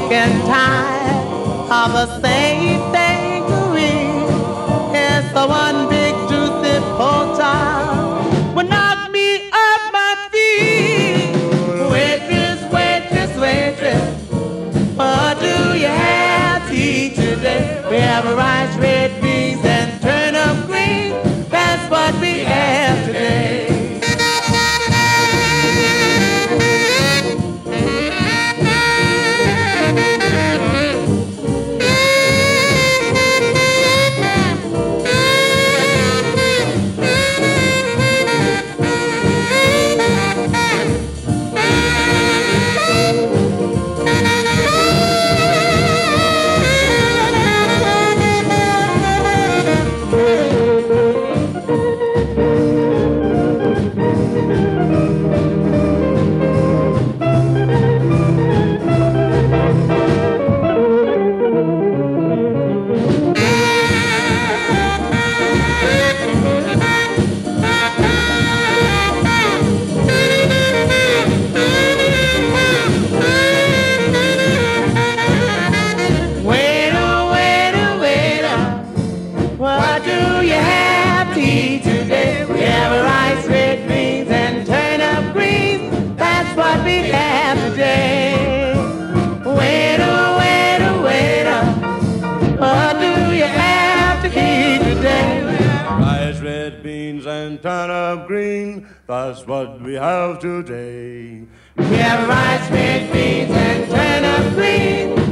and tired of the same thing to eat. It's the one big juicy pork chop would knock me off my feet. Waitress, waitress, waitress, what do you have to eat today? We have rice, red beans, and turnip greens. That's what we have today. What do you have to eat today? We have rice, red beans, and turnip greens. That's what we have today. Waiter, waiter, waiter, what do you have to eat today? Rice, red beans, and turnip green. That's what we have today. We have rice, red beans, and turnip greens.